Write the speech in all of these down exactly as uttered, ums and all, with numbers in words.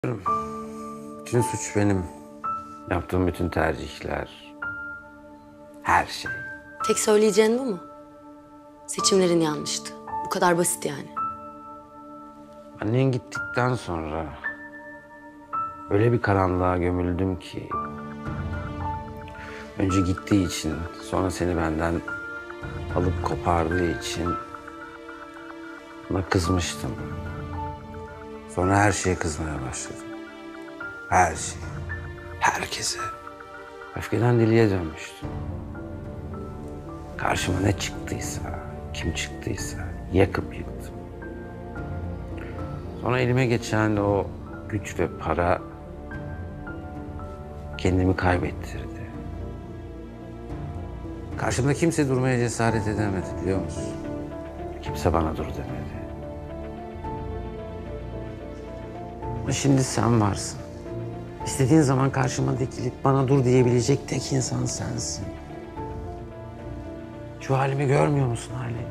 Bütün suç benim. Yaptığım bütün tercihler, her şey. Tek söyleyeceğin bu mu? Seçimlerin yanlıştı. Bu kadar basit yani. Annen gittikten sonra öyle bir karanlığa gömüldüm ki... Önce gittiği için, sonra seni benden alıp kopardığı için ona kızmıştım. Sonra her şeye kızmaya başladım. Her şeye, herkese. Öfkeden deliye dönmüştüm. Karşıma ne çıktıysa, kim çıktıysa yakıp yıktım. Sonra elime geçen o güç ve para kendimi kaybettirdi. Karşımda kimse durmaya cesaret edemedi, biliyor musun? Kimse bana dur demedi. Ama şimdi sen varsın. İstediğin zaman karşıma dikilip bana dur diyebilecek tek insan sensin. Şu halimi görmüyor musun halimi?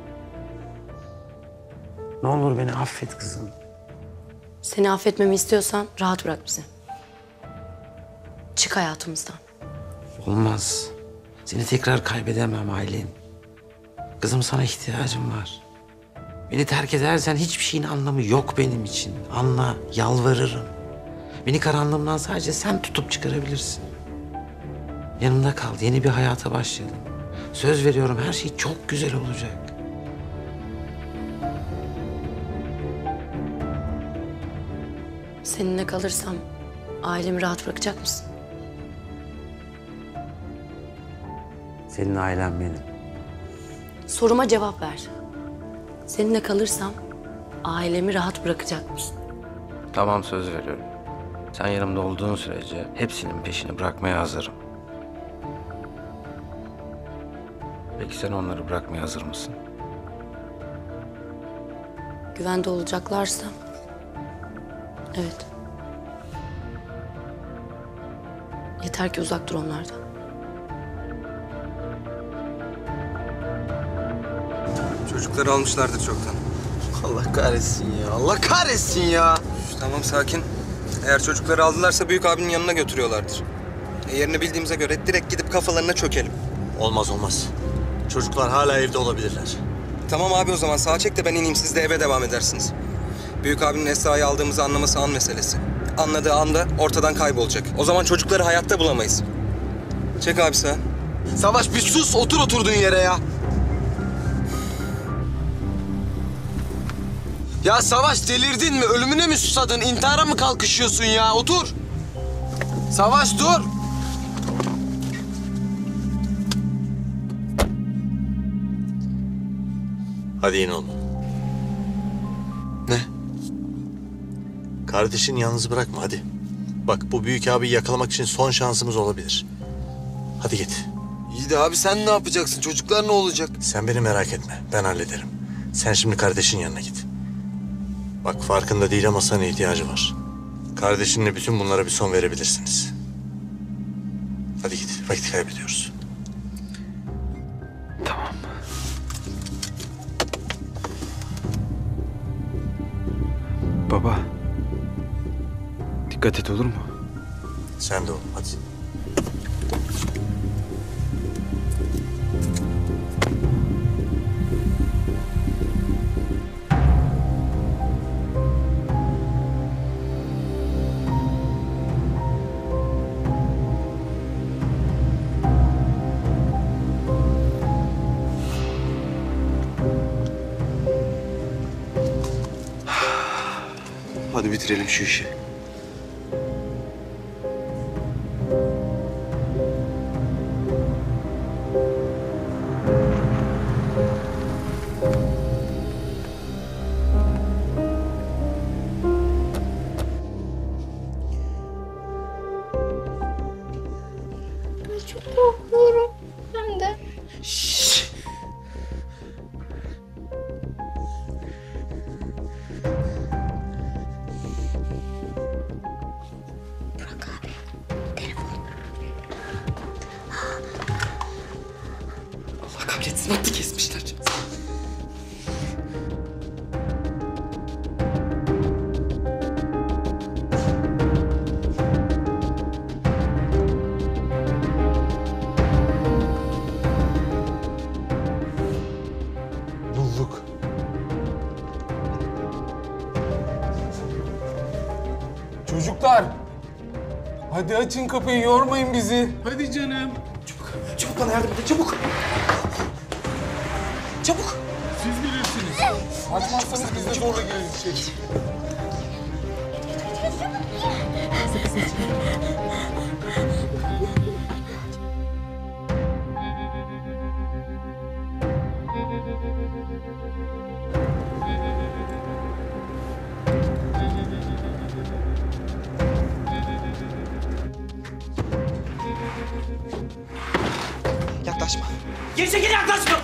Ne olur beni affet kızım. Seni affetmemi istiyorsan rahat bırak bizi. Çık hayatımızdan. Olmaz. Seni tekrar kaybedemem Aylin. Kızım, sana ihtiyacım var. Beni terk edersen hiçbir şeyin anlamı yok benim için. Anla, yalvarırım. Beni karanlığımdan sadece sen tutup çıkarabilirsin. Yanımda kal, yeni bir hayata başlayalım. Söz veriyorum, her şey çok güzel olacak. Seninle kalırsam ailemi rahat bırakacak mısın? Senin ailen benim. Soruma cevap ver. Seninle kalırsam ailemi rahat bırakacak mısın? Tamam, söz veriyorum. Sen yanımda olduğun sürece hepsinin peşini bırakmaya hazırım. Peki sen onları bırakmaya hazır mısın? Güvende olacaklarsa evet. Yeter ki uzak dur onlardan. Çocukları almışlardır çoktan. Allah kahretsin ya. Allah kahretsin ya. Üf, tamam, sakin. Eğer çocukları aldılarsa büyük abinin yanına götürüyorlardır. E, yerini bildiğimize göre direkt gidip kafalarına çökelim. Olmaz olmaz. Çocuklar hala evde olabilirler. Tamam abi, o zaman sağa çek de ben ineyim, siz de eve devam edersiniz. Büyük abinin Esra'yı aldığımızı anlaması an meselesi. Anladığı anda ortadan kaybolacak. O zaman çocukları hayatta bulamayız. Çek abi sağa. Savaş bir sus, otur oturduğun yere ya. Ya Savaş, delirdin mi? Ölümüne mi susadın? İntihara mı kalkışıyorsun ya? Otur. Savaş dur. Hadi in oğlum. Ne? Kardeşini yalnız bırakma hadi. Bak, bu büyük abiyi yakalamak için son şansımız olabilir. Hadi git. İyi de abi sen ne yapacaksın? Çocuklar ne olacak? Sen beni merak etme. Ben hallederim. Sen şimdi kardeşin yanına git. Bak, farkında değil ama sana ihtiyacı var. Kardeşinle bütün bunlara bir son verebilirsiniz. Hadi git. Vakit kaybediyoruz. Tamam. Baba. Dikkat et, olur mu? Sen de oğlum, hadi. Hadi bitirelim şu işi. Çok korkuyorum. Ben de. Şşş. Bırak abi. Telefon. Allah kahretsin, hattı kesmişler. Çocuklar. Hadi açın kapıyı, yormayın bizi. Hadi canım. Çabuk, çabuk bana yardım edin, çabuk. Çabuk. Siz bilirsiniz. Açmazsanız biz de zorla gireriz içeri. Yaklaşma. Geri çekil, yaklaşma!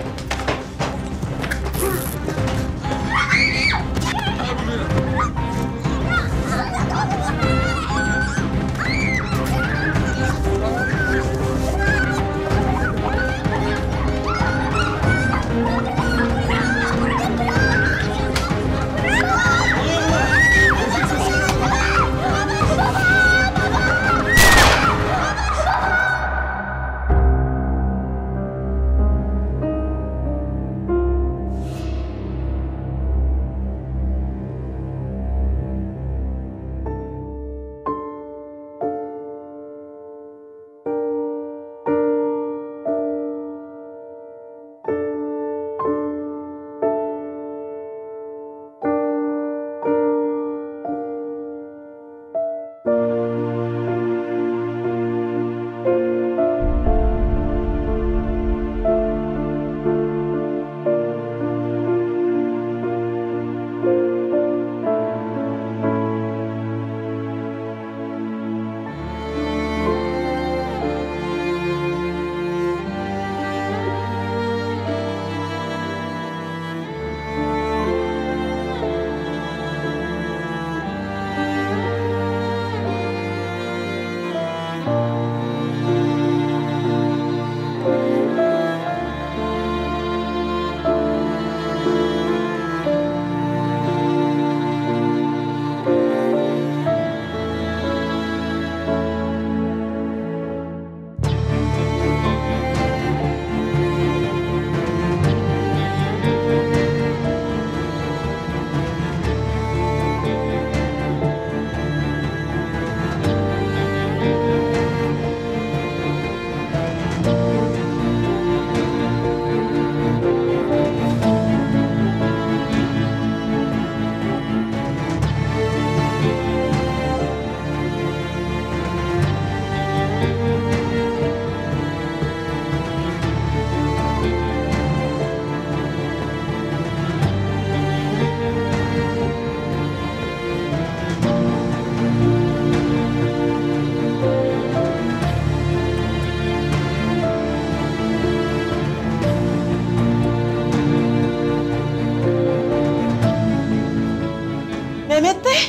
Mehmet Bey.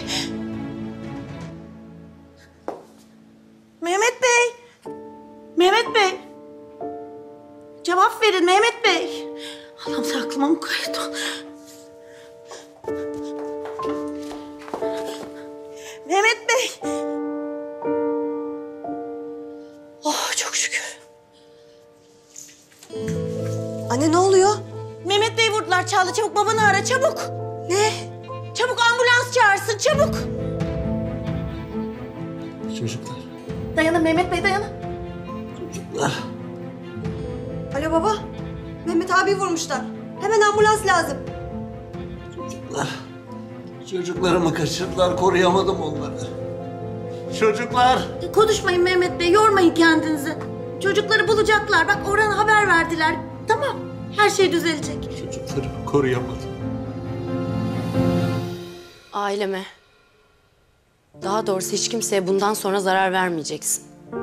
Mehmet Bey. Mehmet Bey. Cevap verin Mehmet Bey. Allah'ım sen aklıma mukayyet ol. Mehmet Bey. Oh çok şükür. Anne ne oluyor? Mehmet Bey vurdular Çağla. Çabuk babanı ara çabuk. Ne? Çabuk ambulans çağırsın çabuk. Çocuklar, Dayanın Mehmet Bey dayanın. çocuklar. Alo baba. Mehmet abi vurmuşlar. Hemen ambulans lazım. Çocuklar. Çocuklarımı kaçırdılar, koruyamadım onları. Çocuklar. Konuşmayın Mehmet Bey, yormayın kendinizi. Çocukları bulacaklar. Bak Orhan'a haber verdiler. Tamam, her şey düzelecek. Çocuklarımı koruyamadım. Aileme, daha doğrusu hiç kimseye bundan sonra zarar vermeyeceksin.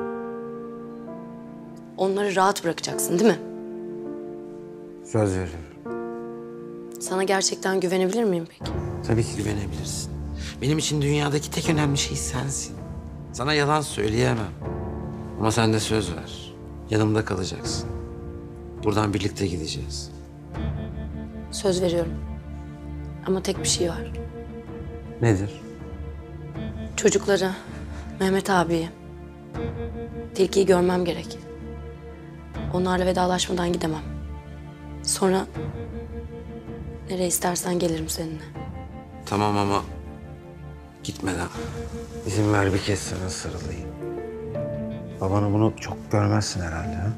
Onları rahat bırakacaksın, değil mi? Söz veriyorum. Sana gerçekten güvenebilir miyim peki? Tabii ki güvenebilirsin. Benim için dünyadaki tek önemli şey sensin. Sana yalan söyleyemem. Ama sen de söz ver. Yanımda kalacaksın. Buradan birlikte gideceğiz. Söz veriyorum. Ama tek bir şey var. Nedir? Çocukları, Mehmet abiyi, Tilki'yi görmem gerek. Onlarla vedalaşmadan gidemem. Sonra nereye istersen gelirim seninle. Tamam ama Gitmeden izin ver bir kez sana sarılayım. Babanı bunu çok görmezsin herhalde ha?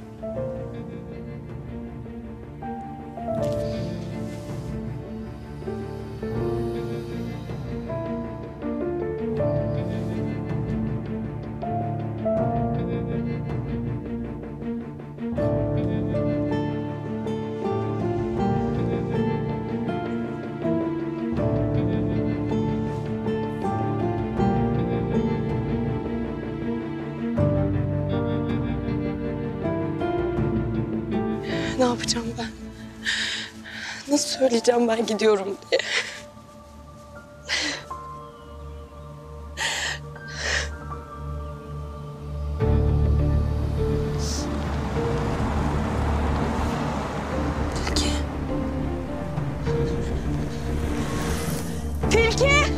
Ne yapacağım ben? Nasıl söyleyeceğim ben gidiyorum diye? Tilki. Tilki!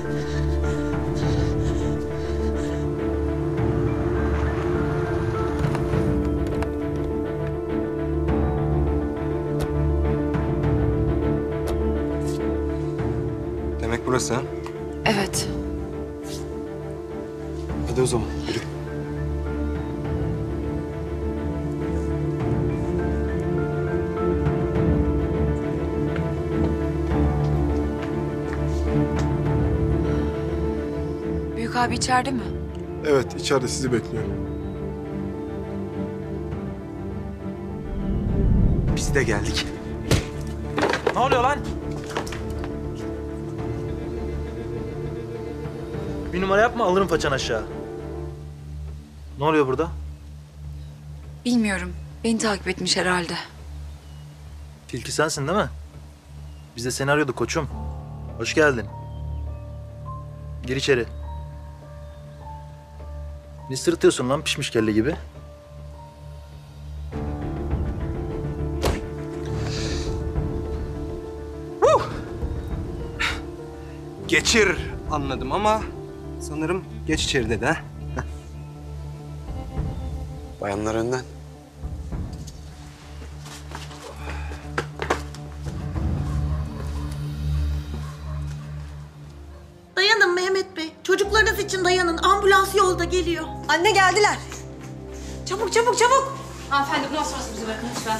Demek burası ha? Evet. Hadi o zaman yürü. Büyük abi içeride mi? Evet, içeride sizi bekliyor. Biz de geldik. Ne oluyor lan? Bir numara yapma, alırım paçan aşağı. Ne oluyor burada? Bilmiyorum. Beni takip etmiş herhalde. Tilki sensin değil mi? Biz de seni arıyorduk koçum. Hoş geldin. Gir içeri. Ne sırıtıyorsun lan pişmiş kelle gibi? Geçir. Anladım ama sanırım geç içeri dedi ha. Bayanlar önden. Dayanın Mehmet Bey. Çocuklarınız için dayanın. Ambulans yolda geliyor. Anne geldiler. Çabuk çabuk çabuk. Hanımefendi bundan sonrası bizi bırakın lütfen.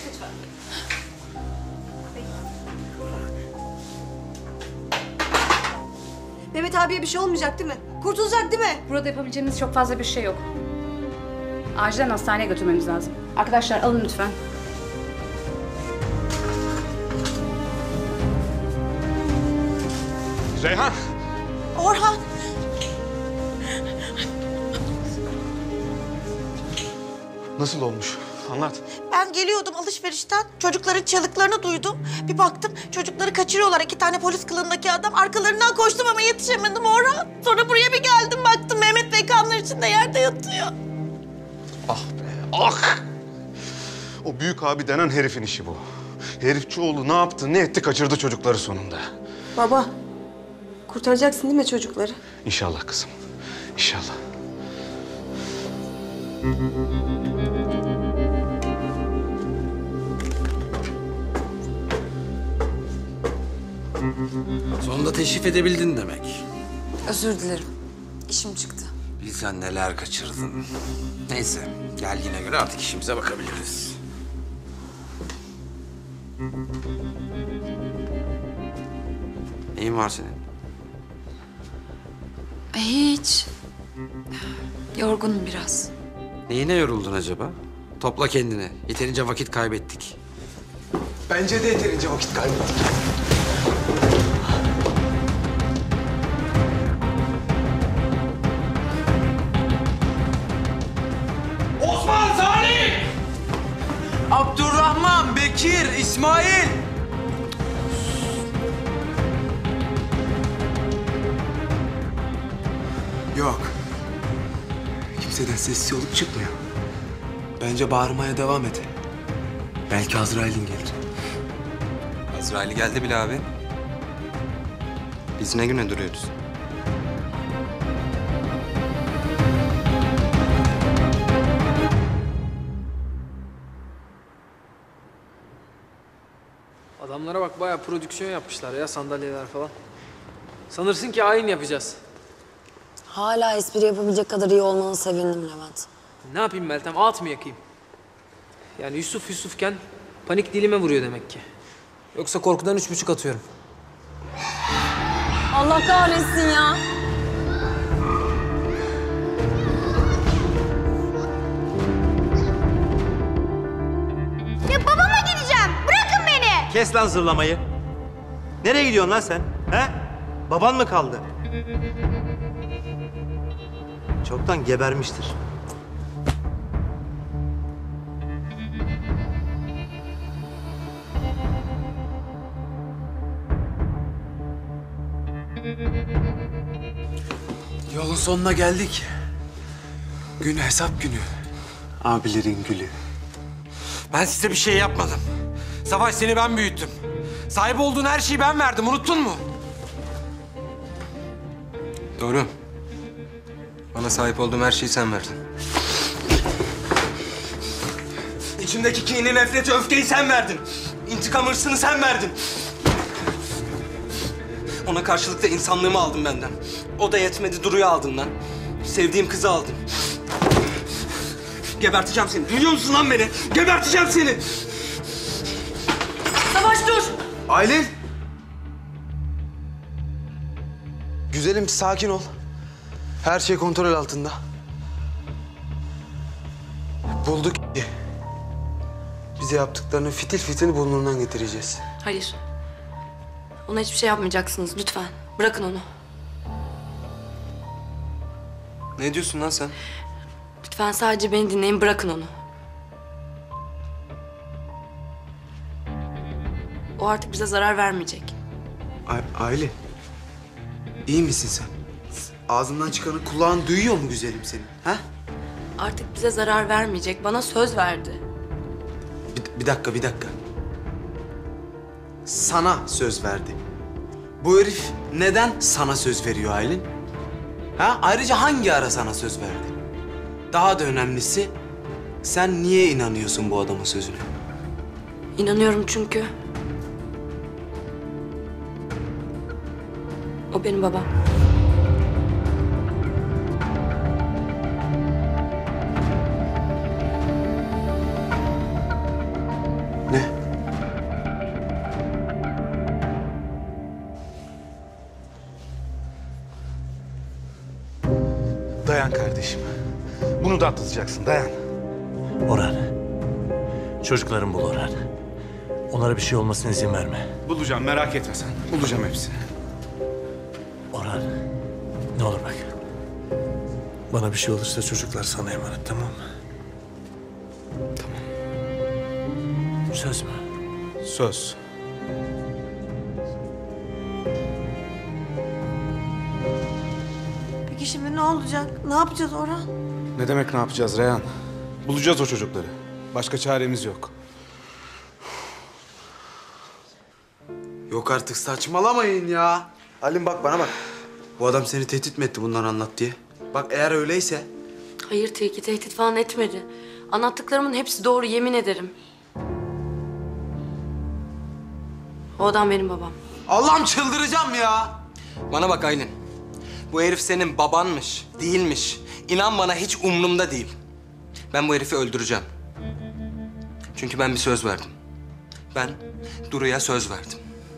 Mehmet abiye bir şey olmayacak değil mi? Kurtulacak değil mi? Burada yapabileceğimiz çok fazla bir şey yok. Acilen hastaneye götürmemiz lazım. Arkadaşlar alın lütfen. Reyhan! Orhan. Nasıl olmuş? Anlat. Ben geliyordum alışverişten. Çocukların çığlıklarını duydum. Bir baktım çocukları kaçırıyorlar. İki tane polis kılığındaki adam. Arkalarından koştum ama yetişemedim Orhan. Sonra buraya bir geldim baktım Mehmet Bey kanlar içinde yerde yatıyor. Ah be, ah! O büyük abi denen herifin işi bu. Herifçioğlu ne yaptı, ne etti, kaçırdı çocukları sonunda. Baba, kurtaracaksın değil mi çocukları? İnşallah kızım, inşallah. Sonunda teşrif edebildin demek. Özür dilerim. İşim çıktı. Bilsen neler kaçırdın. Neyse, geldiğine göre artık işimize bakabiliriz. Neyin var senin? Hiç. Yorgunum biraz. Neyine yoruldun acaba? Topla kendini. Yeterince vakit kaybettik. Bence de yeterince vakit kaybettik. Osman, Salih! Abdurrahman, Bekir, İsmail. Yok. Kimseden ses soluk çıkmıyor. Bence bağırmaya devam et. Belki Azrail'in gelir. Azrail geldi bile abi. Biz ne güne duruyoruz? Adamlara bak bayağı prodüksiyon yapmışlar ya sandalyeler falan. Sanırsın ki ayin yapacağız. Hala espri yapabilecek kadar iyi olmana sevindim Levent. Ne yapayım Meltem, ağıt mı yakayım? Yani Yusuf Yusufken panik dilime vuruyor demek ki. Yoksa korkudan üç buçuk atıyorum. Allah kahretsin ya. Ya babama gideceğim. Bırakın beni. Kes lan zırlamayı. Nereye gidiyorsun lan sen? He? Baban mı kaldı? Çoktan gebermiştir. Yolun sonuna geldik. Gün hesap günü. Abilerin gülü. Ben size bir şey yapmadım. Savaş, seni ben büyüttüm. Sahip olduğun her şeyi ben verdim, unuttun mu? Doğru. Bana sahip olduğum her şeyi sen verdin. İçimdeki kini, nefreti, öfkeyi sen verdin. İntikam hırsını sen verdin. Ona karşılık da insanlığımı aldın benden. O da yetmedi, Duru'yu aldın lan. Sevdiğim kızı aldın. Geberteceğim seni. Duyuyor musun lan beni? Geberteceğim seni. Savaş dur. Aylin! Güzelim, sakin ol. Her şey kontrol altında. Bulduk. Bize yaptıklarını fitil fitil burnundan getireceğiz. Hayır. Ona hiçbir şey yapmayacaksınız lütfen. Bırakın onu. Ne diyorsun lan sen? Lütfen sadece beni dinleyin, bırakın onu. O artık bize zarar vermeyecek. A- Aylin, iyi misin sen? Ağzından çıkanı kulağın duyuyor mu güzelim senin? Ha? Artık bize zarar vermeyecek. Bana söz verdi. Bir, bir dakika, bir dakika. Sana söz verdi. Bu herif neden sana söz veriyor Aylin? Ha? Ayrıca hangi ara sana söz verdi? Daha da önemlisi, sen niye inanıyorsun bu adamın sözüne? İnanıyorum çünkü. O benim babam. Ne? Dayan kardeşim. Bunu da atlatacaksın, dayan. Orhan. Çocuklarım bul Orhan. Onlara bir şey olmasına izin verme. Bulacağım, merak etme sen. Bulacağım hepsini. Orhan. Ne olur bak. Bana bir şey olursa çocuklar sana emanet, tamam mı? Tamam. Söz mü? Söz. Peki şimdi ne olacak? Ne yapacağız Orhan? Ne demek ne yapacağız Reyhan? Bulacağız o çocukları. Başka çaremiz yok. Yok artık, saçmalamayın ya. Halim bak, bana bak. Bu adam seni tehdit mi etti bunları anlat diye? Bak eğer öyleyse... Hayır Tilki, tehdit falan etmedi. Anlattıklarımın hepsi doğru, yemin ederim. O adam benim babam. Allah'ım çıldıracağım ya. Bana bak Aylin. Bu herif senin babanmış, değilmiş. İnan bana hiç umrumda değil. Ben bu herifi öldüreceğim. Çünkü ben bir söz verdim. Ben Duru'ya söz verdim.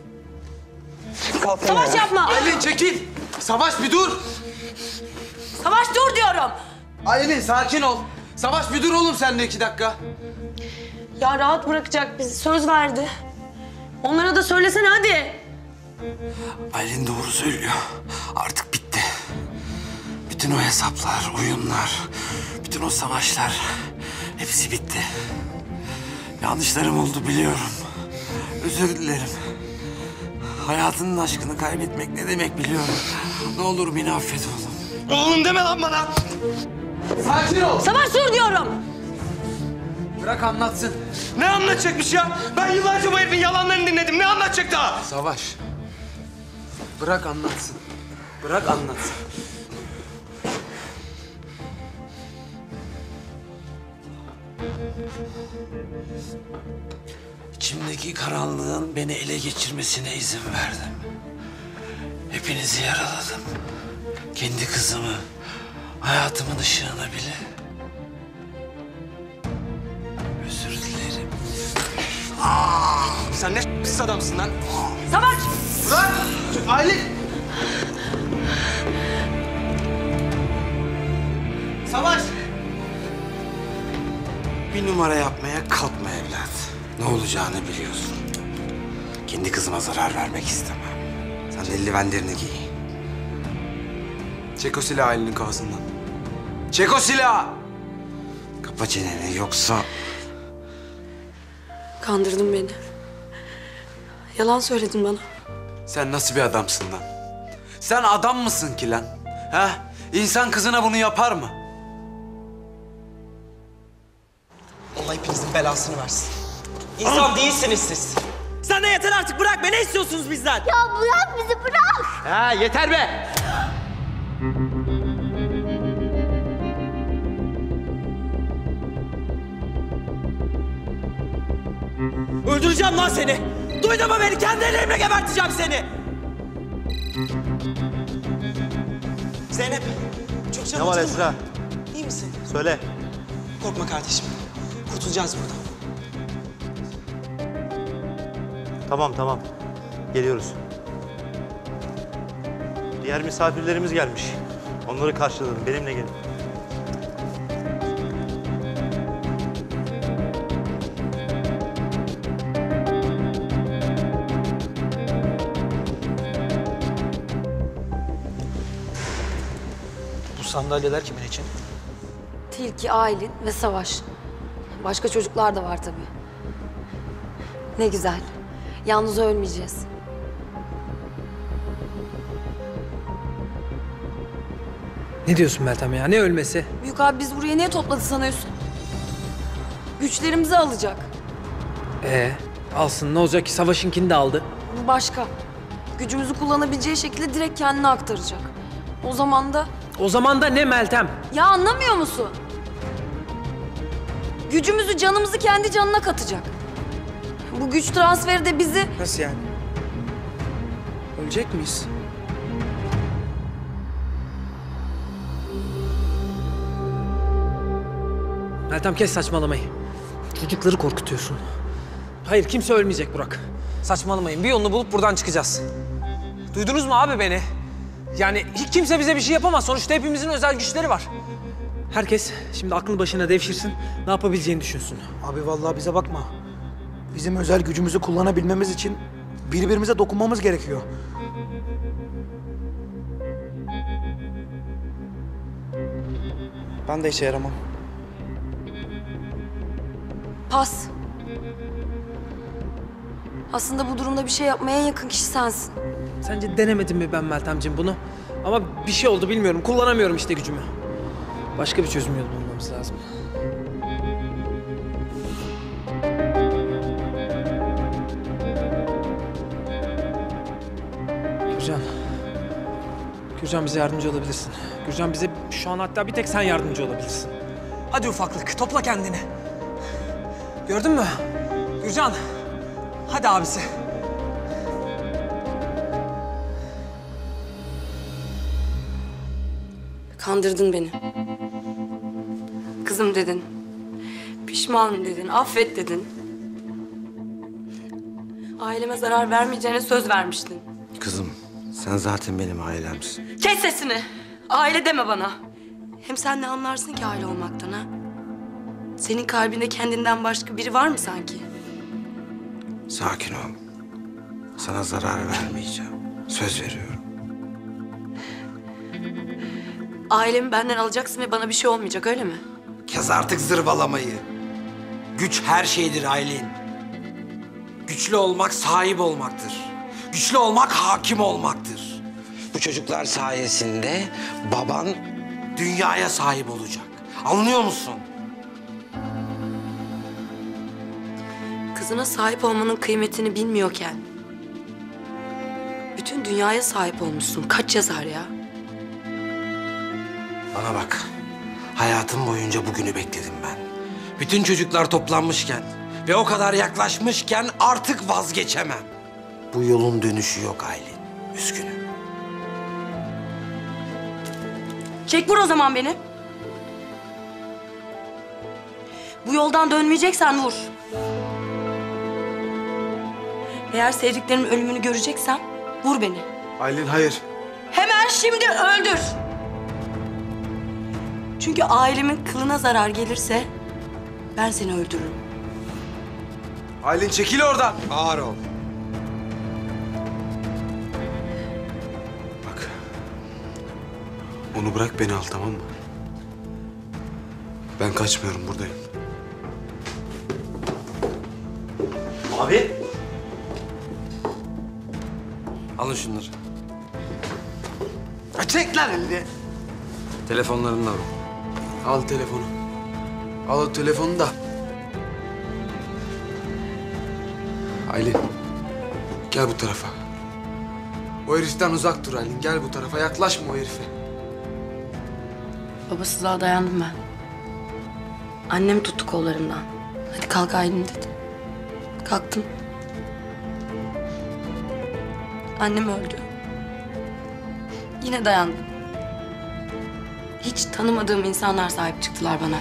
Savaş yapma! Aylin çekil. Savaş bir dur. Savaş dur diyorum! Aylin sakin ol. Savaş bir dur oğlum sen de iki dakika. Ya rahat bırakacak bizi, söz verdi. Onlara da söylesene hadi. Aylin doğru söylüyor. Artık bitti. Bütün o hesaplar, oyunlar, bütün o savaşlar hepsi bitti. Yanlışlarım oldu biliyorum. Özür dilerim. Hayatının aşkını kaybetmek ne demek biliyorum. Ne olur beni affet oğlum. Oğlum deme lan bana! Sakin ol. Savaş dur diyorum! Bırak anlatsın. Ne anlatacakmış ya? Ben yıllarca bu herifin yalanlarını dinledim. Ne anlatacak daha? Savaş. Bırak anlatsın. Bırak anlatsın. İçimdeki karanlığın beni ele geçirmesine izin verdim. Hep Hepinizi yaraladım. Kendi kızımı, hayatımın ışığını bile. Özür dilerim. Sen ne s**siz adamsın lan? Savaş! Bırak! Aylin! Savaş! Bir numara yapmaya kalkma evlat. Ne olacağını biliyorsun. Kendi kızıma zarar vermek istemem. Sen de eldivenlerini giy. Çek o silahı Aylin'in kafasından. Çek o silahı! Kapa çeneni yoksa... Kandırdın beni. Yalan söyledin bana. Sen nasıl bir adamsın lan? Sen adam mısın ki lan? Ha? İnsan kızına bunu yapar mı? Allah hepinizin belasını versin. İnsan değilsiniz siz. Sen de yeter artık, bırak be, ne istiyorsunuz bizden? Ya bırak bizi, bırak. Ha yeter be. Öldüreceğim lan seni. Duydun mu beni? Kendi ellerimle geberteceğim seni. Zeynep, çok canım Ne var acıdı mı? Esra? İyi misin? Söyle. Korkma kardeşim. Kurtulacağız buradan. Tamam tamam. Geliyoruz. Diğer misafirlerimiz gelmiş. Onları karşıladım. Benimle gelin. Bu sandalyeler kimin için? Tilki, Aylin ve Savaş. Başka çocuklar da var tabii. Ne güzel. Yalnız ölmeyeceğiz. Ne diyorsun Meltem ya? Ne ölmesi? Büyük abi biz buraya niye topladı sanıyorsun? Güçlerimizi alacak. Ee, alsın ne olacak ki? Savaş'ınkini de aldı. Bu başka. Gücümüzü kullanabileceği şekilde direkt kendine aktaracak. O zaman da... O zaman da ne Meltem? Ya anlamıyor musun? Gücümüzü, canımızı kendi canına katacak. Bu güç transferi de bizi... Nasıl yani? Ölecek miyiz? Meltem kes saçmalamayı. Çocukları korkutuyorsun. Hayır kimse ölmeyecek Burak. Saçmalamayın. Bir yolunu bulup buradan çıkacağız. Duydunuz mu abi beni? Yani hiç kimse bize bir şey yapamaz. Sonuçta hepimizin özel güçleri var. Herkes şimdi aklı başına devşirsin. Ne yapabileceğini düşünsün. Abi vallahi bize bakma. Bizim özel gücümüzü kullanabilmemiz için birbirimize dokunmamız gerekiyor. Ben de işe yaramam. Pas. Aslında bu durumda bir şey yapmaya en yakın kişi sensin. Sence denemedim mi ben Meltemciğim bunu? Ama bir şey oldu bilmiyorum. Kullanamıyorum işte gücümü. Başka bir çözüm yolu bulmamız lazım. Gürcan. Gürcan bize yardımcı olabilirsin. Gürcan bize şu an hatta bir tek sen yardımcı olabilirsin. Hadi ufaklık topla kendini. Gördün mü? Gürcan. Hadi abisi. Kandırdın beni. Kızım dedin. Pişmanım dedin, affet dedin. Aileme zarar vermeyeceğine söz vermiştin. Kızım, sen zaten benim ailemsin. Kes sesini. Aile deme bana. Hem sen ne anlarsın ki aile olmaktan ha? Senin kalbinde kendinden başka biri var mı sanki? Sakin ol. Sana zarar vermeyeceğim. Söz veriyorum. Ailemi benden alacaksın ve bana bir şey olmayacak öyle mi? Kes artık zırvalamayı. Güç her şeydir Aylin. Güçlü olmak sahip olmaktır. Güçlü olmak hakim olmaktır. Bu çocuklar sayesinde baban dünyaya sahip olacak. Anlıyor musun? Kızına sahip olmanın kıymetini bilmiyorken... bütün dünyaya sahip olmuşsun. Kaç yazar ya? Bana bak. Hayatım boyunca bugünü bekledim ben. Bütün çocuklar toplanmışken ve o kadar yaklaşmışken artık vazgeçemem. Bu yolun dönüşü yok Aylin. Üzgünüm. Çek vur o zaman beni. Bu yoldan dönmeyeceksen vur. Eğer sevdiklerimin ölümünü göreceksen vur beni. Aylin hayır. Hemen şimdi öldür. Çünkü ailemin kılına zarar gelirse ben seni öldürürüm. Aylin çekil oradan. Ağır ol. Bak. Onu bırak beni al, tamam mı? Ben kaçmıyorum, buradayım. Abi. Alın şunları. Ha, çek lan elini. Telefonlarını da alın. Al telefonu. Al o telefonu da. Aylin. Gel bu tarafa. O heriften uzak dur Aylin. Gel bu tarafa. Yaklaşma o herife. Babasızlığa dayandım ben. Annem tuttu kollarımdan. Hadi kalk Aylin dedi. Kalktım. Annem öldü. Yine dayandım. Hiç tanımadığım insanlar sahip çıktılar bana.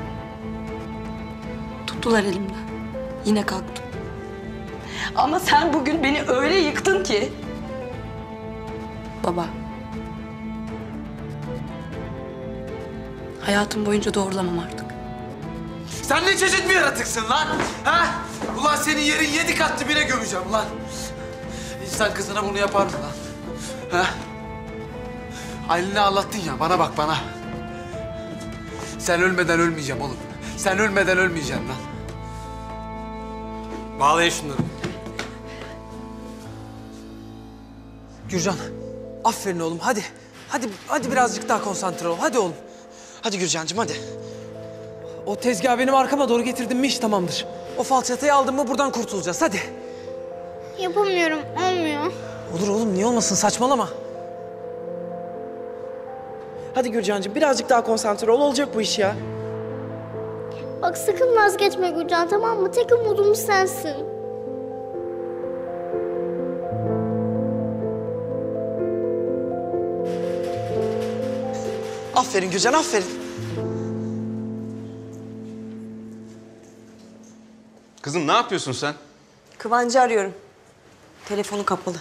Tuttular elimden. Yine kalktım. Ama sen bugün beni öyle yıktın ki. Baba. Hayatım boyunca doğrulamam artık. Sen ne çeşit bir yaratıksın lan? Ha? Ulan senin yerin yedi kat dibine gömeceğim lan. İnsan kızına bunu yapar mı lan? Ha? Aylin'i ağlattın ya, bana bak bana. Sen ölmeden ölmeyeceğim oğlum. Sen ölmeden ölmeyeceğim lan. Bağlayın şunları. Gürcan, aferin oğlum. Hadi, hadi, hadi birazcık daha konsantre ol. Hadi oğlum. Hadi Gürcan'cığım hadi. O tezgahı benim arkama doğru getirdin mi iş tamamdır. O falçatayı aldın mı buradan kurtulacağız. Hadi. Yapamıyorum, olmuyor. Olur oğlum, niye olmasın? Saçmalama. Hadi Gürcan'cığım birazcık daha konsantre ol, olacak bu iş ya. Bak sakın vazgeçme Gürcan, tamam mı? Tek umudumuz sensin. Aferin Gürcan, aferin. Kızım ne yapıyorsun sen? Kıvancı arıyorum. Telefonu kapalı.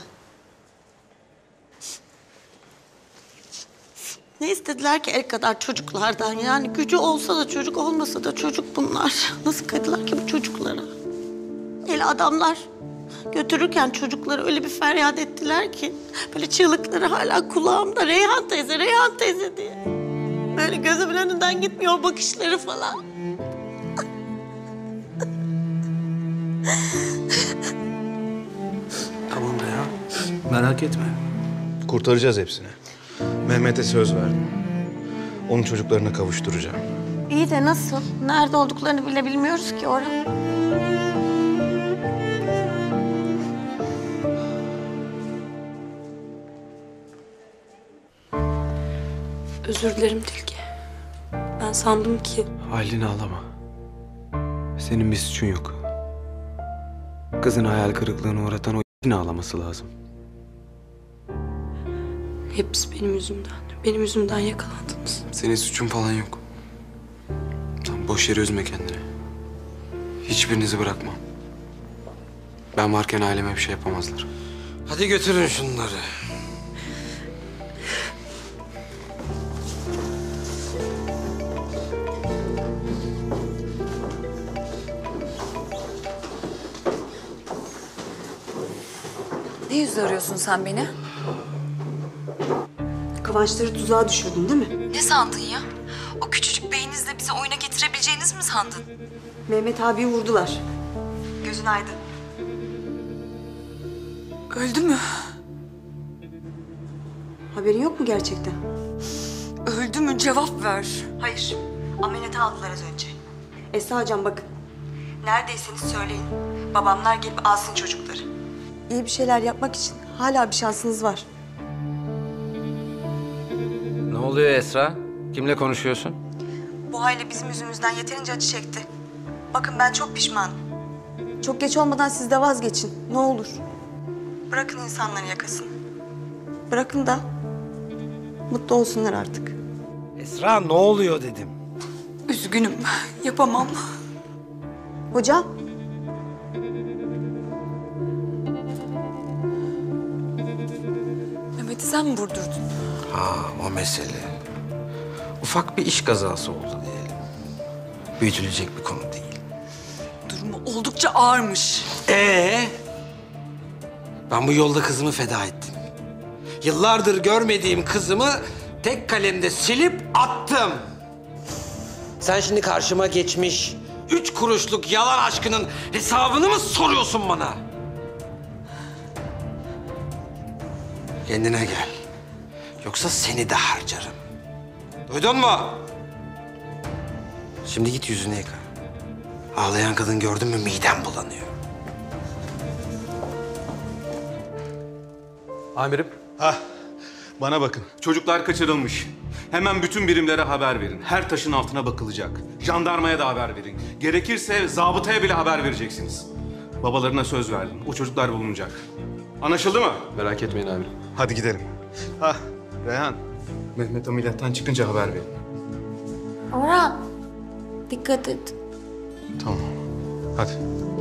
Ne istediler ki el kadar çocuklardan? Yani gücü olsa da çocuk, olmasa da çocuk bunlar. Nasıl kıydılar ki bu çocuklara? Hele adamlar götürürken çocukları öyle bir feryat ettiler ki... ...böyle çığlıkları hala kulağımda. Reyhan teyze, Reyhan teyze diye. Böyle gözümün önünden gitmiyor o bakışları falan. Tamam be ya. Merak etme. Kurtaracağız hepsini. Mehmet'e söz verdim. Onun çocuklarına kavuşturacağım. İyi de nasıl? Nerede olduklarını bile bilmiyoruz ki Orhan. Özür dilerim Tilki. Ben sandım ki... Aylin ağlama. Senin bir suçun yok. Kızın hayal kırıklığına uğratan o yine ağlaması lazım. Hepsi benim yüzümden. Benim yüzümden yakalandınız. Senin suçun falan yok. Sen boş yere üzme kendini. Hiçbirinizi bırakmam. Ben varken aileme bir şey yapamazlar. Hadi götürün şunları. Ne yüzle arıyorsun sen beni? Kıvançları tuzağa düşürdün değil mi? Ne sandın ya? O küçücük beyninizle bizi oyuna getirebileceğiniz mi sandın? Mehmet abiyi vurdular. Gözün aydın. Öldü mü? Haberin yok mu gerçekten? Öldü mü? Cevap ver. Hayır. Ameliyata aldılar az önce. Esra hocam bakın. Neredeyseniz söyleyin. Babamlar gelip alsın çocukları. İyi bir şeyler yapmak için hala bir şansınız var. Ne oluyor Esra? Kimle konuşuyorsun? Bu aile bizim yüzümüzden yeterince acı çekti. Bakın ben çok pişmanım. Çok geç olmadan siz de vazgeçin. Ne olur. Bırakın insanları yakasın. Bırakın da mutlu olsunlar artık. Esra ne oluyor dedim. Üzgünüm. Yapamam. Hocam. Mehmet'i sen mi vurdurdun? Ha o mesele. Ufak bir iş kazası oldu diyelim. Büyütülecek bir konu değil. Durumu oldukça ağırmış. Ee? Ben bu yolda kızımı feda ettim. Yıllardır görmediğim kızımı tek kalemde silip attım. Sen şimdi karşıma geçmiş üç kuruşluk yalan aşkının hesabını mı soruyorsun bana? Kendine gel. Yoksa seni de harcarım. Duydun mu? Şimdi git yüzünü yıka. Ağlayan kadın gördün mü midem bulanıyor. Amirim. Hah, bana bakın. Çocuklar kaçırılmış. Hemen bütün birimlere haber verin. Her taşın altına bakılacak. Jandarmaya da haber verin. Gerekirse zabıtaya bile haber vereceksiniz. Babalarına söz verdim. O çocuklar bulunacak. Anlaşıldı mı? Merak etmeyin amirim. Hadi gidelim. Hah, Reyhan. Mehmet ameliyattan çıkınca haber verin. Orhan, dikkat et. Tamam. Hadi.